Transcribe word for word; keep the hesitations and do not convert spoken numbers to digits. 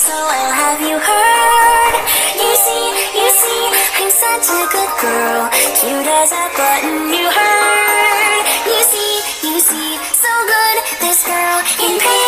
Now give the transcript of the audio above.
so well, have you heard? You see, you see, I'm such a good girl, cute as a button, you heard? You see, you see, so good, this girl in pain.